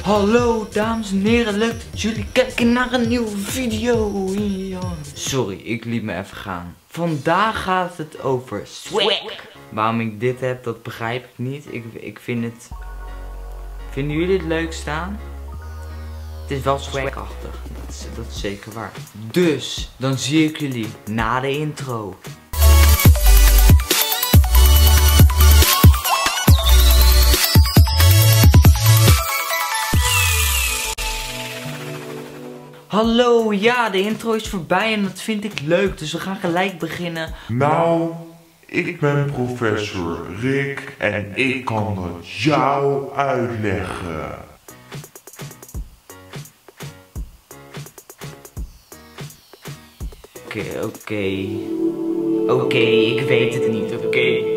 Hallo dames en heren, leuk dat jullie kijken naar een nieuwe video. Sorry, ik liet me even gaan. Vandaag gaat het over swag. Waarom ik dit heb, dat begrijp ik niet. Ik vind het... Vinden jullie het leuk staan? Het is wel swagachtig, dat is zeker waar. Dus, dan zie ik jullie na de intro. Hallo, ja, de intro is voorbij en dat vind ik leuk, dus we gaan gelijk beginnen. Nou, ik ben professor Rick en ik kan het jou uitleggen. Oké, ik weet het niet, oké.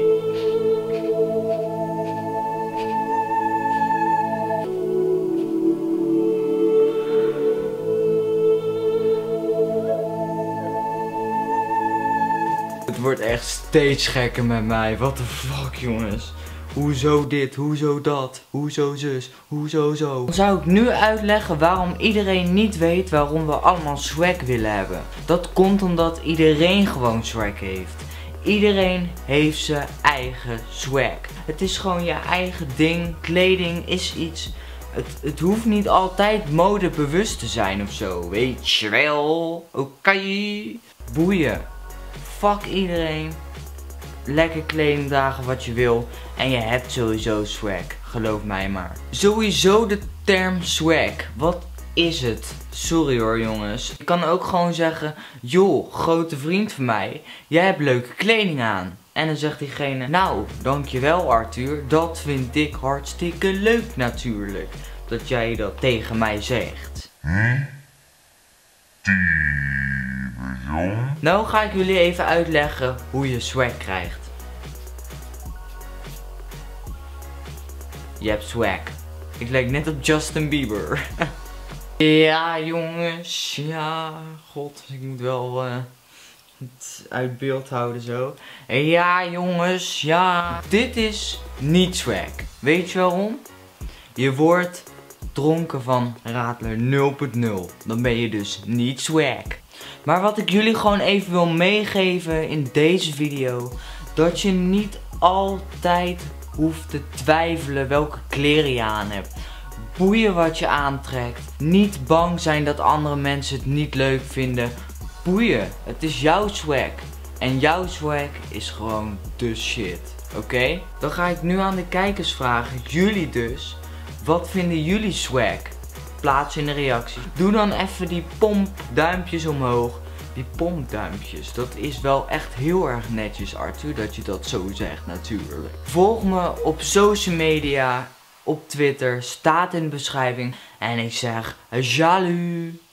Het wordt echt steeds gekker met mij. What the fuck, jongens. Hoezo dit, hoezo dat, hoezo zus, hoezo zo. Dan zou ik nu uitleggen waarom iedereen niet weet waarom we allemaal swag willen hebben. Dat komt omdat iedereen gewoon swag heeft. Iedereen heeft zijn eigen swag. Het is gewoon je eigen ding. Kleding is iets... Het hoeft niet altijd modebewust te zijn of zo. Weet je wel. Oké. Boeien. Fuck iedereen. Lekker kleding dragen wat je wil. En je hebt sowieso swag. Geloof mij maar. Sowieso de term swag. Wat is het? Sorry hoor jongens. Ik kan ook gewoon zeggen. Joh, grote vriend van mij. Jij hebt leuke kleding aan. En dan zegt diegene. Nou, dankjewel Arthur. Dat vind ik hartstikke leuk natuurlijk. Dat jij dat tegen mij zegt. Nou ga ik jullie even uitleggen hoe je swag krijgt. Je hebt swag. Ik lijk net op Justin Bieber. Ja jongens, ja, god, ik moet wel het uit beeld houden zo. Ja jongens, ja. Dit is niet swag. Weet je waarom? Je wordt dronken van Radler 0.0. Dan ben je dus niet swag. Maar wat ik jullie gewoon even wil meegeven in deze video. Dat je niet altijd hoeft te twijfelen welke kleren je aan hebt. Boeien wat je aantrekt. Niet bang zijn dat andere mensen het niet leuk vinden. Boeien. Het is jouw swag. En jouw swag is gewoon de shit. Oké? Dan ga ik nu aan de kijkers vragen. Jullie dus. Wat vinden jullie swag? Plaats in de reactie. Doe dan even die pompduimpjes omhoog. Die pompduimpjes. Dat is wel echt heel erg netjes Arthur. Dat je dat zo zegt natuurlijk. Volg me op social media. Op Twitter. Staat in de beschrijving. En ik zeg, salut.